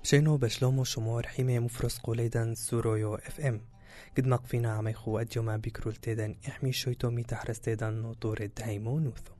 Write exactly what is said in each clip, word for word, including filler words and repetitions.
شينو بشلومو شمور حيمي مفرس قوليدن سورويو اف ام قد مقفينا عمي خو أديوما بيكرول تيدن احمي شويتو مي تحرس تيدن نوطور الدهيمو نوثو.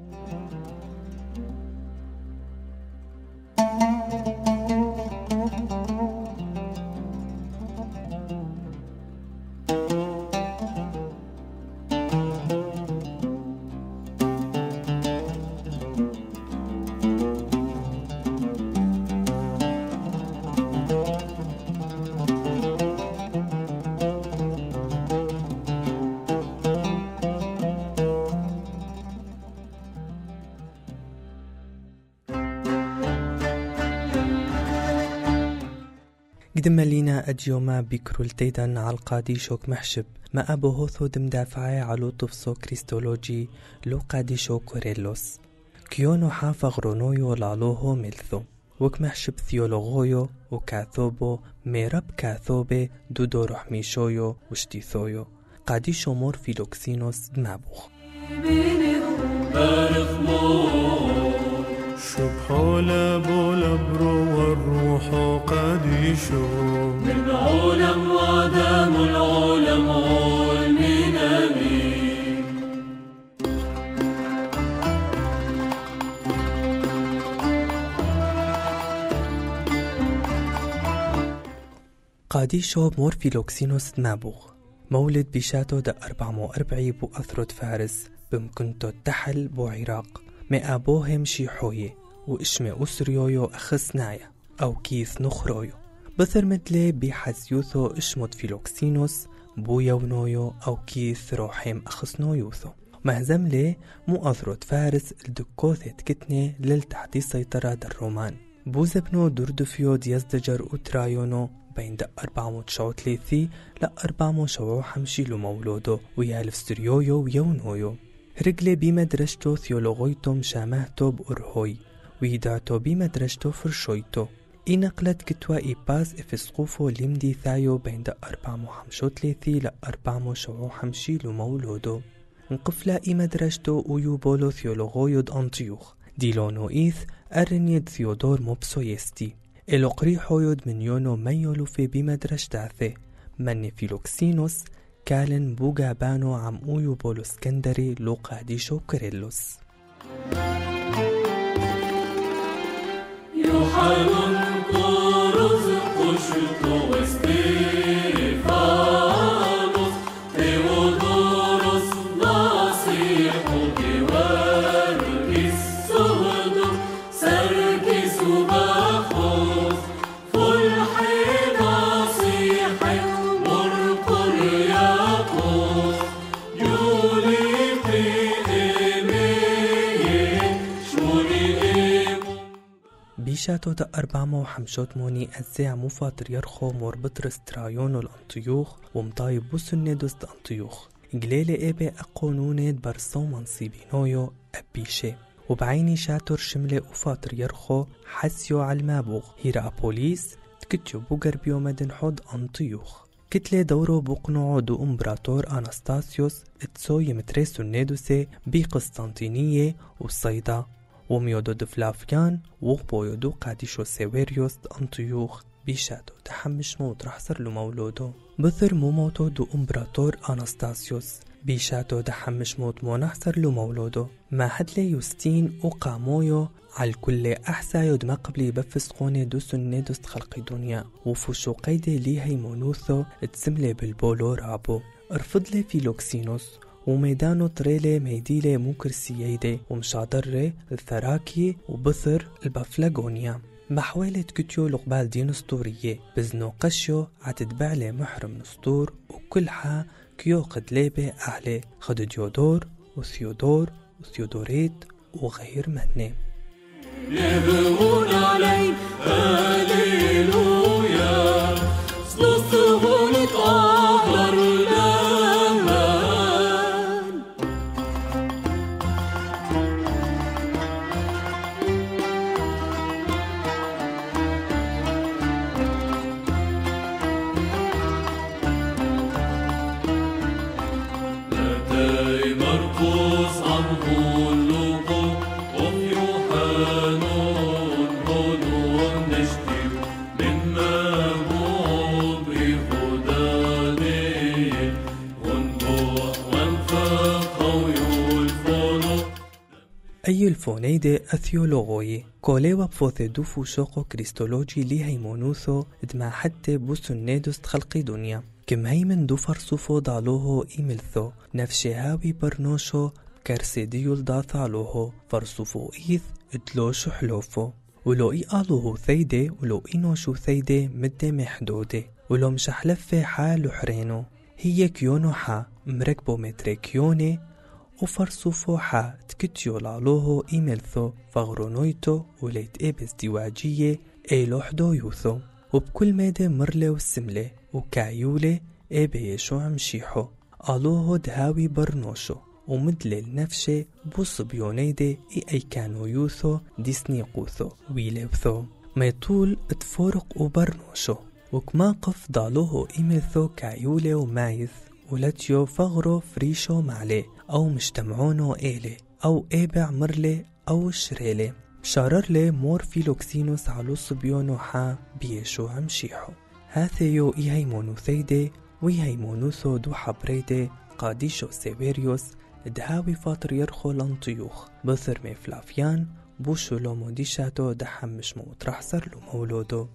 قدم لينا أديوما بيكرول تيدن على القادي شوك محشب ما أبو هوثو دم دافعي على طفصو كريستولوجي لو قادي شو كوريلوس كيونو حافظ غرونويو لالوهو ملثو وك محشب ثيولوغويو وكاثوبو ميرب كاثوبي دودو رحميشويو وشتيثويو قادي شومور فيلوكسينوس دمابوخ شبحولا بولا برو والروح قديشو من علم وعدم العلم والمنامي قاديشو مور فيلوكسينوس دمابوخ مولد بيشاتو دا أربعمو أربعي بو أثرود فارس بمكنتو التحل بو عراق ما أبوهم شيحوية وإشمي أسريويو أخسنايا أو كيث نخرويو بثر مدلي بحزيوثو إشمود فيلوكسينوس بو يونويو أو كيث روحيم أخسنويوثو مهزم لي مو أثرود فارس الدكوثة كتني للتحدي سيطرة در الرومان بو زبنو دردفيو ديزدجر وترايونو بين دا أربعمو تشعو تليثي لا أربعمو شعو حمشيلو مولودو ويالف ستريويو ويونويو رجلي بمدرشتو ثيولوغويتو مشامهتو بأرهوي ويدعتو بمدرشتو فرشويتو إي نقلت كتوا إي باس إفسقوفو لمدي ثايو بين دا أربعمو حمشو تليثي لا أربعمو شعو حمشيلو مولودو انقفلا إي مدرشتو ويوبولو ثيولوغويو أنطيوخ ديلونو إيث أرنيد ثيودور موبسويستي إلو قريحويود من يونو ميولو في بمدرشتاثي من فيلوكسينوس كالن بوغا بانو عم اويو بولو اسكندري لو قاديشو كريلوس يوحنا كوروز قشتو استيفانوس تيودوروس ناصيحو كيواركيس سهدو سركيس وباخوس فلحي ناصيحي بيشاتو دا أربعمو حمشوت موني أزيع مفاتر يرخو موربطرس ترايونو الأنطيوخ ومطايب بوسنيدوس دا أنطيوخ إقليلي إيبي أقونونيد برسو منصيبينويو أبيشي وبعيني شاتور شملي وفاتر يرخو حسيو عالمابوغ هيرا أبوليس تكتشو بوغر بيومدن حود أنطيوخ كتلي دورو بقنعو دو امبراطور أناستاسيوس اتسو يمتريسو النيدوسي بي قسطنطينية وصيدا وميودو دفلافيان وغبويودو قاديشو سيويريوس أنطيوخ بيشاتو تحمش موت رحصر له مولودو بثر موموتو دو امبراطور أناستاسيوس بيشاتو تحمش موت مونحصر له مولودو ما حدلي يوستين وقامويو على كل أحسايو دما قبلي بفسقوني دو سنيدوس خلقي دنيا وفوشو قيدي ليهي مونوثو اتسملي بالبولو رابو ارفضلي فيلوكسينوس وميدانو طريلي ميديلي موكرسييدي ومشادري الثراكي وبثر البافلاغونيا محوالة كتيو لقبال دين اسطورية بزنو قشيو عتتبعلي محرم نسطور وكلها كيو قدليبي أهلي خد ديودور وثيودور وثيودوريت وغير مهني يبغون علي هاليلويا صلصهم طهر لمن لدي مرقس عنه اللغة وفي يوحنا أي الفونيدة أثيولوغوي كوليوا بفوثي دوفو شوقو كريستولوجي لي هيمونوثو دما حتى بوسو النيدوست خلقي دنيا كم هيمن دو فرصوفو دالوهو إيملثو نفشي هاوي برنوشو كارسيديول داثالوهو فرصوفو إيث ادلوشو حلوفو ولو إي آلوهو ثيدي ولو إينوشو ثيدي مدة محدودة ولو مشحلفة حالو حرينو هي كيونو حا مركبو متري كيوني وفرصوفو حا تكتيو لالوهو إيملثو فغرونويتو وليت إيبس ديواجية إيلو حدو يوثو وبكل مادة مرلة والسملة وكعيولة إيبي يشو عمشيحو آلوهو دهاوي برنوشو ومدلل نفشه بوصبيونيدة إي أي كانو يوثو ديسني قوثو ويلبثو ميطول اتفورق وبرنوشو وكما قف ضالوهو إيملثو كعيولة ومايث ولاتيو فغرو فريشو معلي أو مجتمعونو إيلي أو إيبع مرلي أو شريلي شاررلي مور فيلوكسينوس علو صبيونو حا بيشو عمشيحو هاثيو إي هيمونو ثيدي وي هيمونوثو دو حبريدي قاديشو سيبيريوس دهاوي فاطر يرخو لانطيوخ بثر مي فلافيان بوشو لو موديشاتو دحم مش موت رح صار له مولودو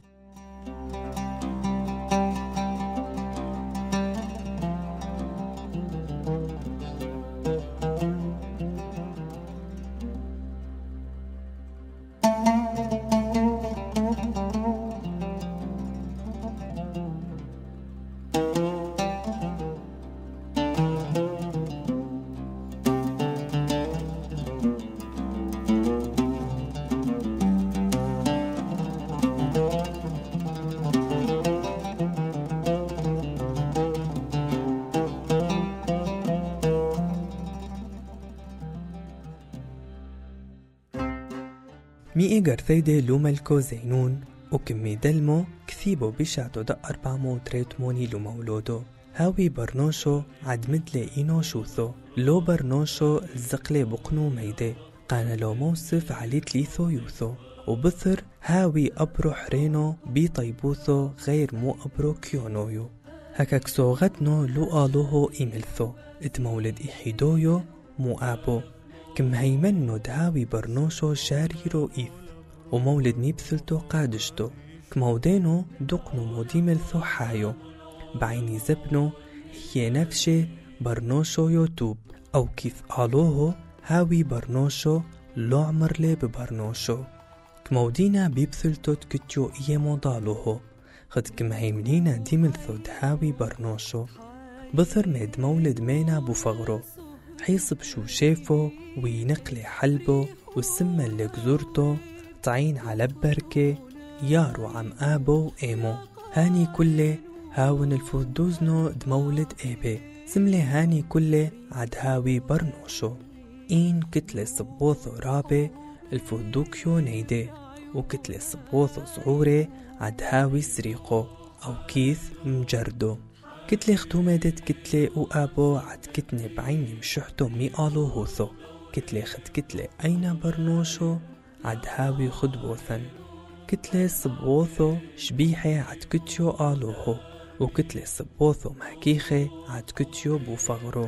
مي إيجر ثيدي لوملكو زينون وكمي دلمو كثيبو بيشاتو دا أربعمو تريتموني لومولودو هاوي برنوشو عد مدلي إينو شوثو لو برنوشو الزقلي بقنو ميدي قانا لو موصف عليت ليثو يوثو وبثر هاوي أبرو حرينو بي طيبوثو غير مو أبرو كيونويو هكاك سوغتنو لو آلوهو إيملثو اتمولد إحيدويو مو آبو كم هيمنو دهاوي برنوشو شاريرو إيث ومولد نيبثلتو قادشتو كمودينو دقنو موديملثو حايو بعيني زبنو هي نفشي برنوشو يوتوب أو كيف آلوهو هاوي برنوشو لو عمرلي ببرنوشو كمودينا بيبثلتو تكتيو إيه موضالوهو خد كم هيمنينا ديملثو دهاوي برنوشو بثر ميد مولد مينا بوفغرو حيصب شو شافو وينقلي حلبو والسمة اللي جزورتو طعين على بركة يارو عم آبو إيمو هاني كله هاون الفودوزنو دمولد إيبي سملي هاني كله عد هاوي برنوشو إين كتلة صبوثو رابي الفودوكيو نيدي وكتلة صبوثو صعوري عد هاوي سريقو أو كيث مجردو كتلة ختومدت كتلة وآبو عد كتني بعيني مشحتو مي آلو هوثو كتلة خد كتلة أين برنوشو عد هاوي خدبوثن كتلة صبوثو شبيحة عد كتيو آلوهو وكتلة صبوثو محكيخة عد كتيو بوفغرو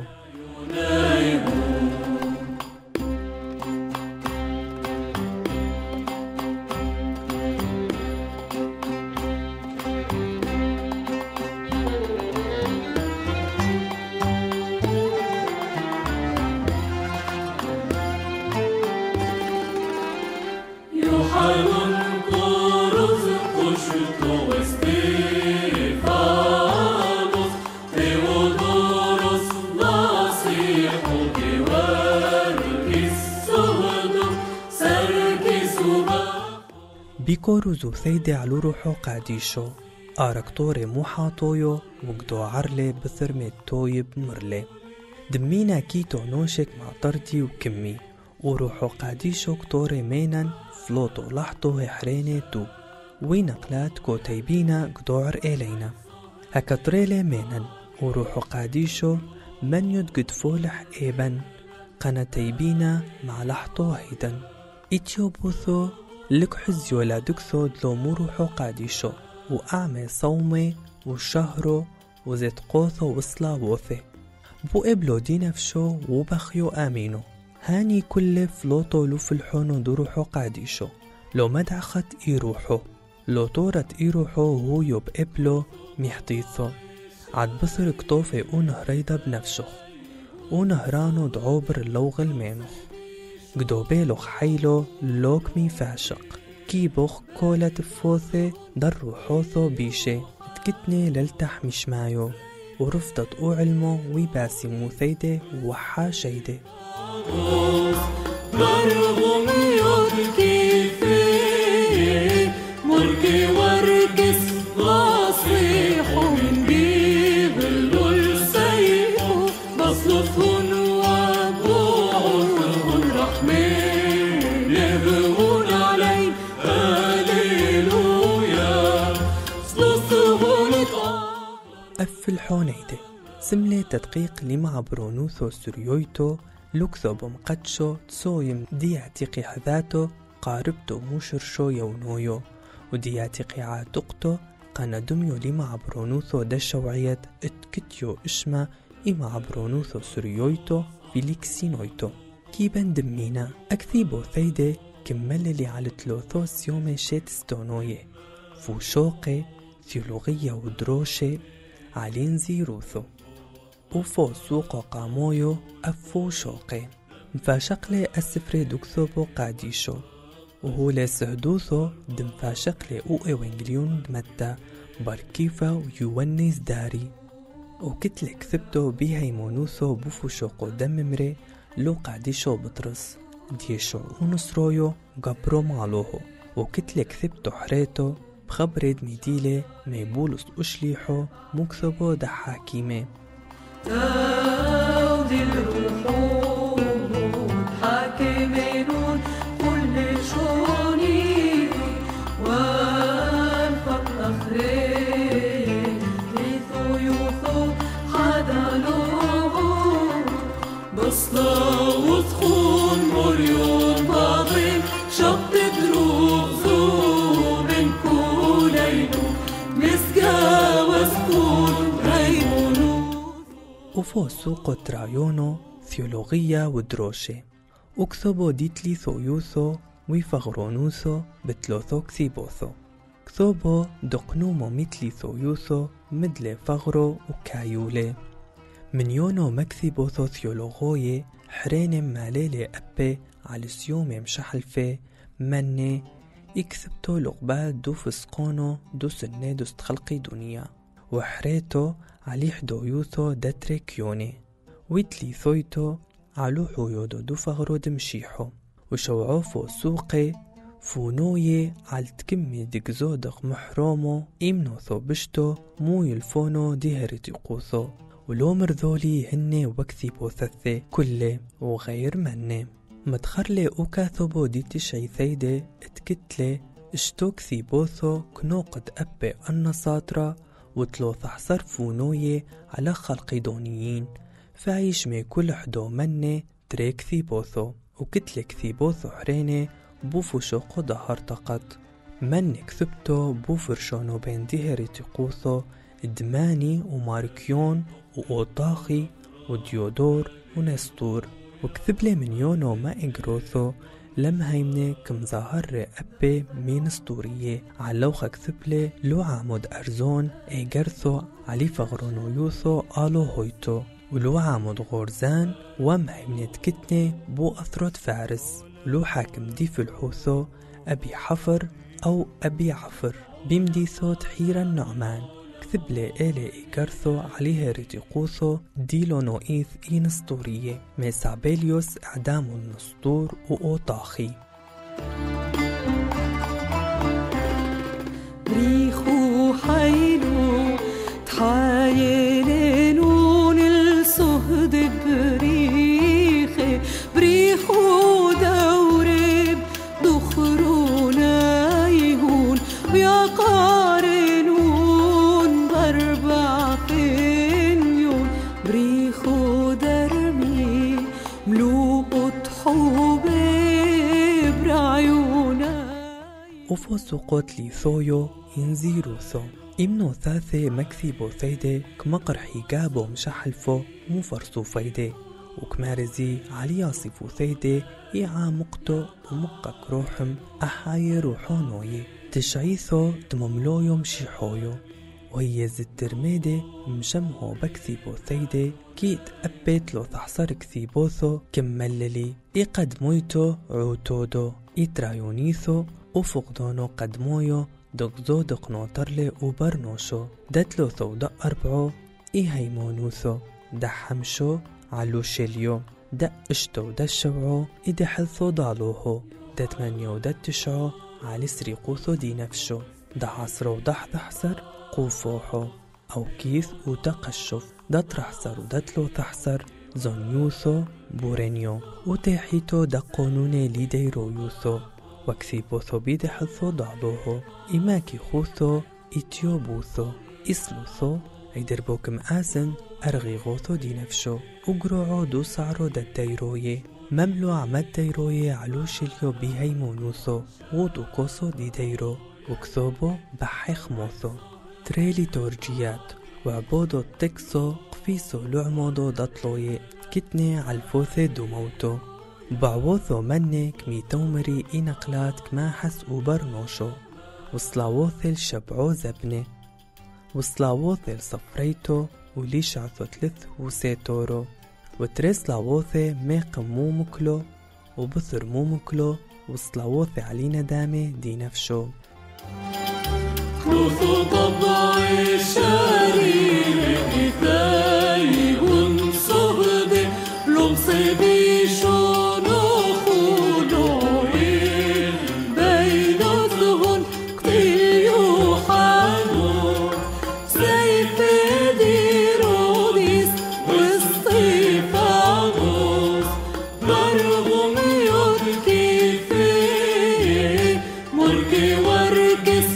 بيكوروزو ثيدي علو روحو قاديشو آركتوري موحاطويو وقدو عرلي بثرمي تويب مرلي دمينا كيتو نوشك مع طردي وكمي وروحو قاديشو كتوري مينان فلوتو لحطو هحريني تو وينقلات كوتيبينا قدوعر إلينا هكتريلي مينان وروحو قاديشو من يد قد فولح إيبن قناتيبينا مع لحطو هيدن إتيو بوثو لك حزي ولا دكثو دلو مروحو قاديشو وأعمي صومي وشهرو وزيت قوثو وصلا بوثي بو إبلو دي نفشو وبخيو آمينو هاني كل فلوتو لو فلحونو دروحو قاديشو لو مدعخت إيروحو لو طورت إيروحو هو يوب إبلو ميحطيثو عد بصر كطوفي او نهريدا بنفسخ او نهرانو دعوبر اللوغ المينخ قدوبيلوخ حيلو لوك مي فاشق كيبوخ كولا تفوثي در روحوثو بيشي تكتني للتح مشمايو ورفضت او علمو ويباسي موثيدي وحا شيدي برغم يبكي فيه مركي وركس غاصيح من بيبل السيح بصلثهن وابوعهن رحمين يبغون علي هاليلويا صلثهن أفل حونيدي سملي تدقيق لمع برونوثو سريويتو لوكثوبو مقدشو تسويم دياتيقي حذاتو قاربتو موشرشو يونويو ودياتيقي عاتقتو قانا دميو لمع برونوثو دشوعيت اتكتيو اشما إما برونوثو سريويتو فيليكسينويتو كيبان دمينا أكثيبو ثيدي كمل لي على تلوثوس يومي شيتستونويه فوشوقي ثيولوغية ودروشي علين زيروثو وفو سوق قامويو أفو شوقي مفاشقلي أسفري دوكثوبو قاديشو وهو لسهدوثو دمفاشقلي او ايوانجليون دمتا باركيفا ويوانيز داري وكتلي كثبتو بيهيمونوثو بوفو شوقو دممري لو قاديشو بطرس ديشو ونصرويو قبرو مالوهو وكتلي كثبتو حريتو بخبريد ميديلي ميبولس أشليحو مكثبو دا حاكيمي تاودي الروحون حاكمينون كل شوني وانفق أخرين ليثو يوثو حدالوهم بصلا وثخون مريون باضين شط دروغزو من كولينو مسكا وسكون ريمونو وفو سوق ترايونو ثيولوغية ودروشي وكثبو ديتلي ثويوثو ويفغرونوثو بتلوثو كثيبوثو كثبو دقنومو متلي ثويوثو مدلي فغرو وكايولي من يونو مكثيبوثو ثيولوغوي حرين ماليلي أبي على سيومي مشحلفي مني يكثبتو لقبال دو فسقونو دو سنة دو استخلقي دنيا وحريتو علي حدويوثو داتري كيوني ويتلي ثويتو علو حيودو دو فغرو دمشيحو وشوعوفو سوقي فونوي على تكمي دقزودق محرومو إمنوثو بشتو مو يلفونو ديهرتي قوثو ولو مرذولي هني وكثي بوثثي كله وغير مني مدخرلي اوكاثوبو ديتي شيثيدي اتكتلي اشتو كثي بوثو كنوقد أبي النصاطرة وتلوث حصر فونوي على خلقي دونيين فعيش مي كل حدو مني تري كثي بوثو وكتلي كثي بوثو حريني بوفو شوقو ظهر تقط مني كثبتو بوفرشونو بين ديهري تقوثو دماني وماركيون وأوطاخي وديودور ونستور وكثبلي من يونو ما إجروثو لما هيمني كمظاهر أبي مين اسطورية علوخا كثبلي لو عامود أرزون إيجرثو علي فغرونو يوثو آلو هويتو ولو عامود غورزان وام هيمني تكتني بو أثرت فارس لو حاكم دي في الحوثو أبي حفر أو أبي عفر بيمديثو تحير النعمان كثبلي إلي إيكارثو عليها ريتيقوثو ديلو نوئيث إين اسطورية ميسابيليوس إعدام النسطور وأوطاخي بريخو حيلو تحايلينون الصهد بريخي بريخو دورب دخرونا يهون ويا قارنون باربع فينيون بريخو درمي ملوء طحوبي برعيونا وفوسو قوتلي ثويو ينزيروثو إمنو ثاثي مكثي بوثيدي كمقر حيقابو مشحلفو مو فرسو فيدي وكمارزي عليا صفو ثيدي إيعا مقتو ومقك روحم أحاي روحونوي تشعيثو دمملويو مشيحويو وهي زدرميدي مجمهو بكثيبو ثيدي كيد أبيت لو تحصر كثيبوثو كمللي إقدمويتو عوتودو إترايونيثو وفقدونو قدمويو دقزو دقنوطرلي وبرنوشو دتلو ثو دق أربعو إيهيمونوثو دحمشو علو شليو دا اشتو دا الشوعو إدي حلثو دالوهو دا تمانيو دا التشعو علي سريقوثو دي نفشو دا عصرو دا حضحسر قوفوحو أو كيث وتقشف دا ترحسر ودا تلو تحسر زونيوثو بورينيو وتحيتو دا قانوني ليديرو يوثو وكثيبوثو بيدي حلثو دالوهو إماكي خوثو إتيوبوثو إسلوثو عيدربوكم آسن أرغيغوثو دي نفشو وقروعو دو سعرو دا الديروي مملو عمد ديروي علو شليو بيهيمونوثو وودو كوسو دي ديرو وكثوبو بحيخ موثو تريلي تورجيات وعبودو تكسو قفيسو لعمودو دطلوي كتني عالفوثي دو موتو بعوثو منك ميتومري إنقلات كما حس وبرنوشو وصلاوثل شبعو زبني وصلاوثل صفريتو وليش عثو تلث وسيتورو وتريس لاوثي ميق مومكلو وبثر مومكلو وصلاوثي علينا دامي دي نفشو نوثو طبعي الشرير إثاي ونصهدي لمصيبي شونو خلوين بينو ثهن كتير يوحانو سيف ديروديس واستيفانوس برغم يدكي فيه مركي وركس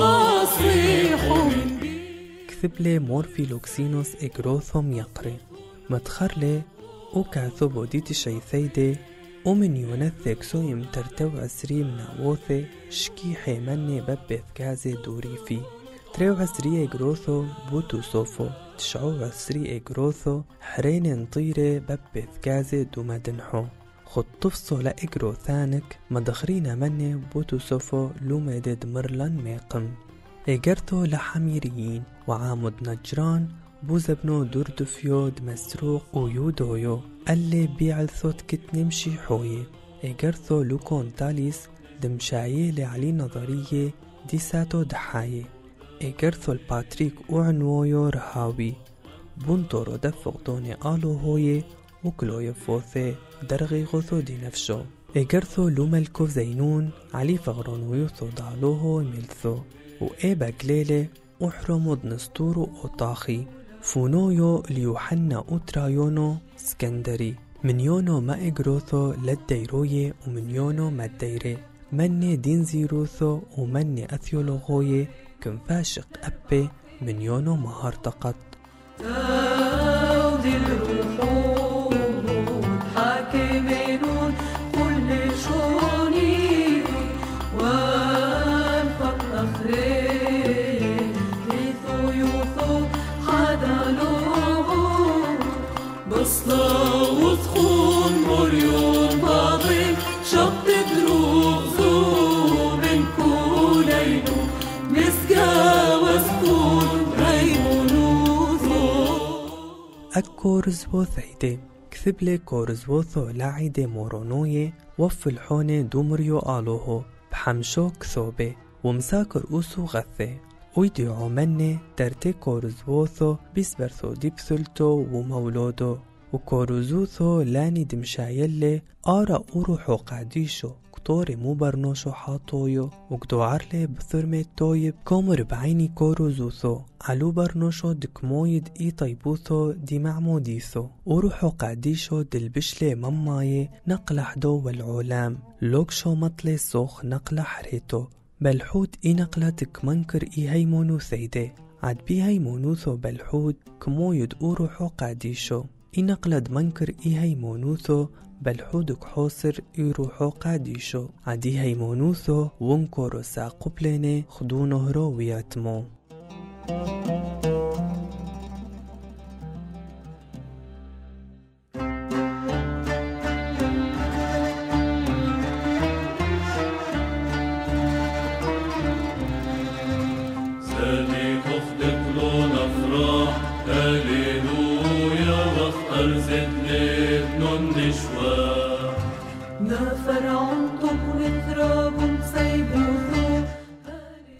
كثبلي مورفيلوكسينوس إجروثوم يقري مدخرلي وكعثوبو ديتي شيثيدي ومن يونثكسو يمترتو عسري من عوثي شكي حيمني ببث كازي دوري في تريو عسري إجروثو بوتو صوفو تشعو عسري إجروثو حرين نطيري ببث كازي دو مدنحو خد تفصو لإجروثانك مدخرين مني بوتو صوفو لومدد مرلن ميقم إجرتو لحميريين وعامد نجران بوزبنو دردفيود مسروق ويودويو اللي بيعلثوت كتنمشي حوي إجرتو لوكون تاليس دمشايي لعلي نظرية دي ساتو دحاية إجرتو الباتريك وعنويو رهاوي بنطورو دفقدوني آلو هوي وكلو يفوثي درغي غثو دي نفشو إجرتو لوملكو زينون علي فغرون ويوثو دالوهو ملثو وإيبا قليلة وحرمود نستورو أوطاخي فونويو ليوحنا أوترايونو سكندري منيونو ما إجروثو للديروية ومنيونو ما الديري مني دين زيروثو ومني أثيولوغوية كنفاشق أبي منيونو مهارتقط تاودي الروحون حاكمينون كل شوني وانفق أخرين ليثو يوثو حدالوهم بصلا وثخون مريون بعضين شط دروغزو من كولينو نسقى وسكون أكورزبو ثيدي كثبلي كورزبوثو لاعيدي مورونوي وفلحوني دومريو آلوهو بحمشو كثوبي ومساكر أوسو غثي ويديعو مني ترتي كورزبوثو بيسبرثو ديبثلتو ومولودو وكورزوثو لاني دمشايلي آرا أوروحو قعديشو كتوري مو برنوشو حاطويو وكدو عرلي بثرمي تويب كومر بعيني كوروزوثو علو برنوشو دكمويد اي طيبوثو دي معموديثو وروحو قعديشو دلبشلي مماي نقل حدو والعولام لوكشو مطلي سوخ نقل حريتو بلحود اي نقلتك منكر اي هيمونو ثيدي عد بي هيمونوثو بلحود كمويد وروحو قعديشو اي نقلد منكر اي هيمونوثو بلحودك حوصر يروحو قاديشو عدي هيمونوثو ونكورو ساقو بليني خدو نهرو وياتمو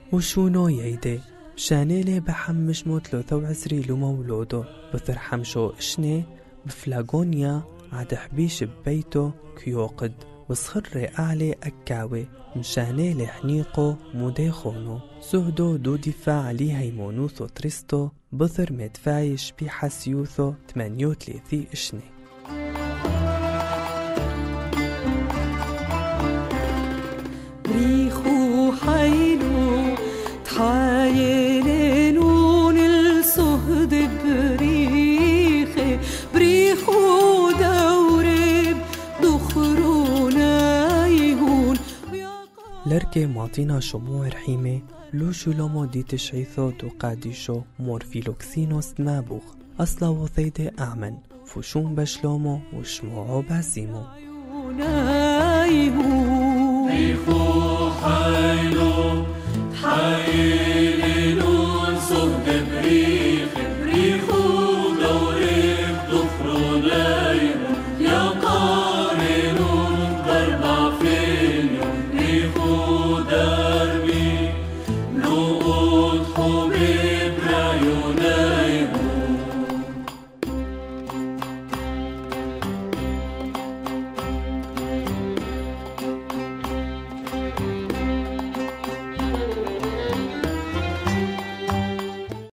وشونو ييدي بشانيلي بحمش مو ثلاثة وعشرين لو مولودو بثر حمشو اشني بفلاغونيا عاد حبيش ببيتو كيوقد وصخر أعلي أكاوي مشانيلي حنيقو موديخونو سهدو دو دفاع علي هيمونوثو تريستو بثر مدفايش بحسيوثو ثمانيو ثلاثي اشني ريخو حيلو تحايلينون الصهد بريخي بريخو دورب دخرونا يهون لركي معطينا شموع رحيمة لو شلومو دي تشعيثو دو قاديشو مورفيلوكسينوس مابوخ أصلا وثيدة أعمن فشون بشلومو وشموعو باسيمو يهون